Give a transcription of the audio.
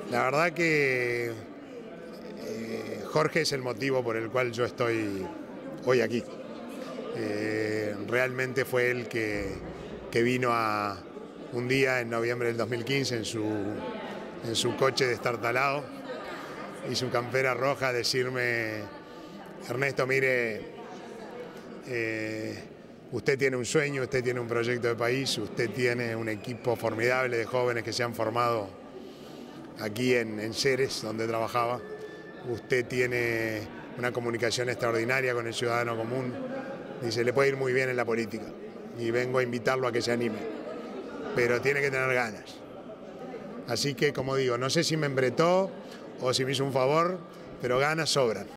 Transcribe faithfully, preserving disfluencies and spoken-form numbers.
La verdad que eh, Jorge es el motivo por el cual yo estoy hoy aquí. Eh, realmente fue él que, que vino a un día en noviembre del dos mil quince en su, en su coche destartalado y su campera roja a decirme: Ernesto, mire, eh, usted tiene un sueño, usted tiene un proyecto de país, usted tiene un equipo formidable de jóvenes que se han formado aquí en, en Ceres, donde trabajaba. Usted tiene una comunicación extraordinaria con el ciudadano común. Dice, le puede ir muy bien en la política y vengo a invitarlo a que se anime, pero tiene que tener ganas. Así que, como digo, no sé si me embretó o si me hizo un favor, pero ganas sobran.